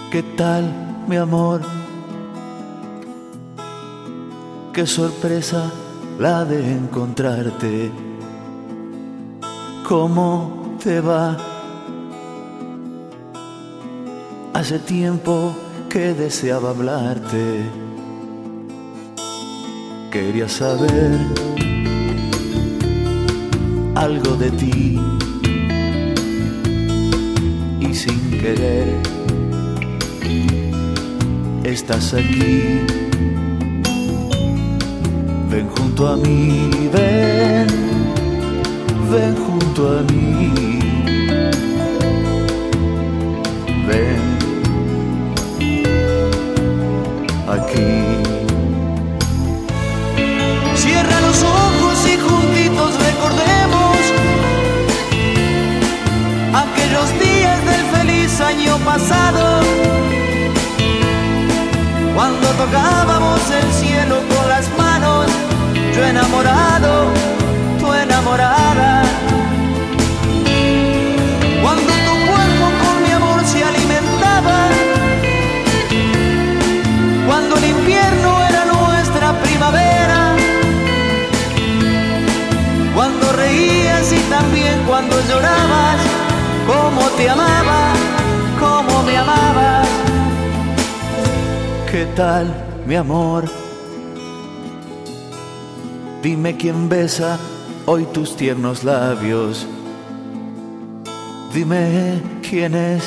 ¿Qué tal, mi amor? Qué sorpresa la de encontrarte. ¿Cómo te va? Hace tiempo que deseaba hablarte. Quería saber algo de ti y sin querer estás aquí. Ven junto a mí, ven junto a mí, ven aquí. Cierra los ojos y juntitos recordemos aquellos días del feliz año pasado, cuando tocábamos el cielo con las manos, yo enamorado, tú enamorada. Cuando tu cuerpo con mi amor se alimentaba, cuando el invierno era nuestra primavera, cuando reías y también cuando llorabas, cómo te amaba, cómo me amabas. ¿Qué tal, mi amor? Dime quién besa hoy tus tiernos labios. Dime quién es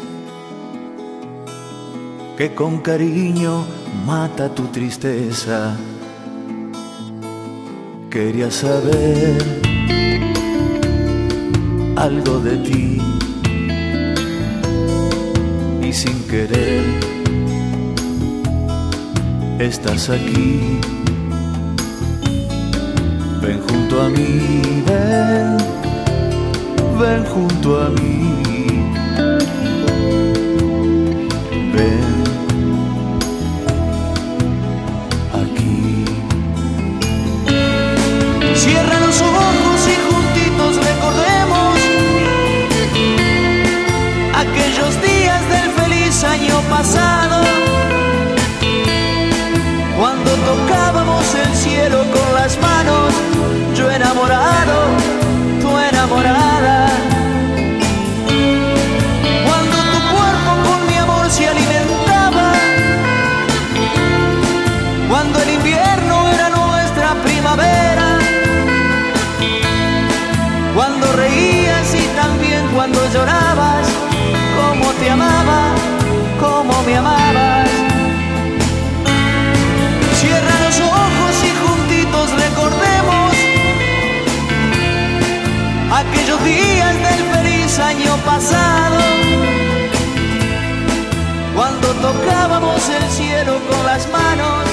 que con cariño mata tu tristeza. Quería saber algo de ti y sin querer estás aquí. Ven junto a mí, ven junto a mí, ven aquí. Cierra los ojos y juntitos recordemos aquellos días del feliz año pasado, cuando tocábamos el cielo con las manos, yo enamorado, tú enamorada. Cuando tu cuerpo con mi amor se alimentaba, cuando el invierno era nuestra primavera, cuando reías y también cuando llorabas, cómo te amaba, cómo me amabas. Cierra los ojos y juntitos recordemos aquellos días del feliz año pasado, cuando tocábamos el cielo con las manos,